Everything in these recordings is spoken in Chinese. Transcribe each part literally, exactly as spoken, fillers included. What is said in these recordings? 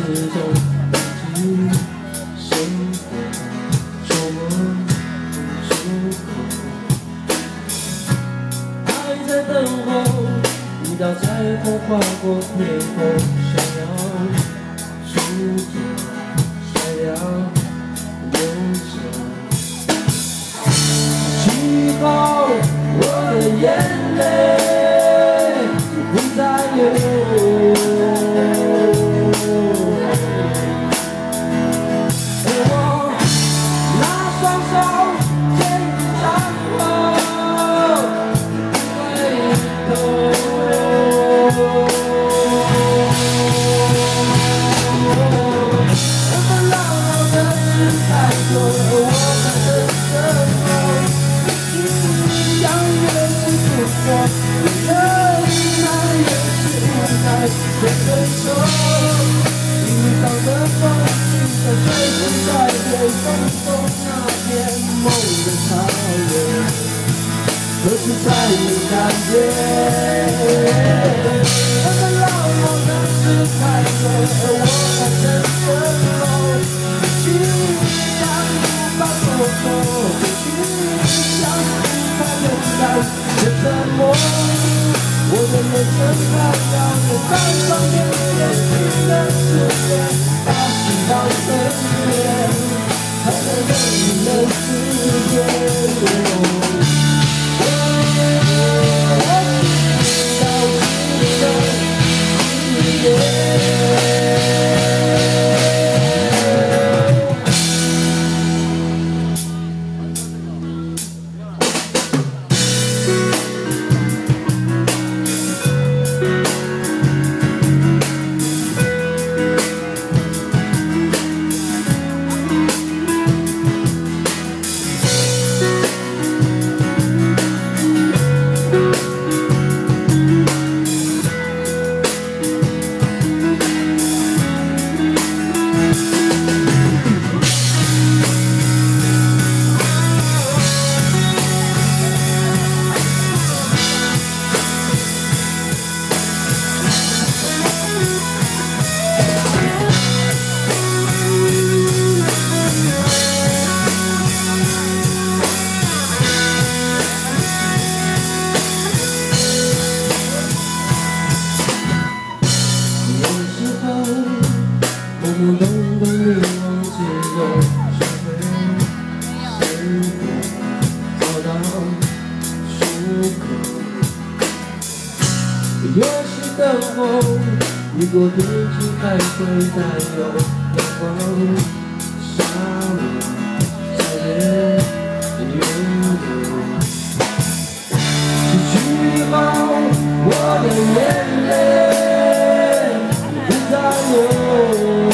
之中，忘记生活，琢磨不出口。还在等候，一道彩虹划过天空，想要出走，想要游走。之后，我的眼泪不再流。 别分手，遇到的风景在随风改变，风中那片梦的草原，何时才能看见？我们老老的是快乐，而我还在等候。去想无法说破，去想无法勇敢的沉默。 我的人生还要有单方面的去的时间，把心放身边，才能让你的世界我知道你的世界。 懵懂的迷惘之中，学会生活，找到出口。也许等候，雨过天晴还会带有阳光，沙漠才变云朵。失去以后，我的眼泪不再流。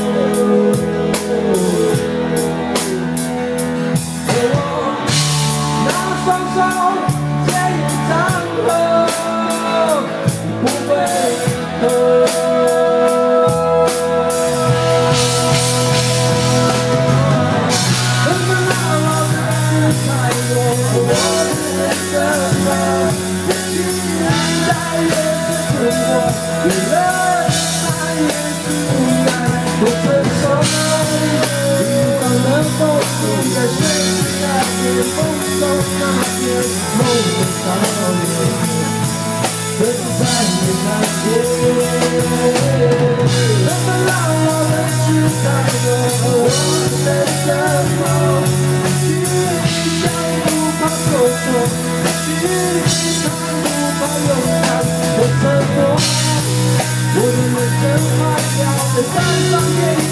为了那也是无奈，我承受。遇上了风景，在水里改变，风中那片梦的草原，何时才能看见？那么老老的是太多，我的什么？去想不怕说错，去想不怕勇敢，我沉默。 我的人生还要在山上面。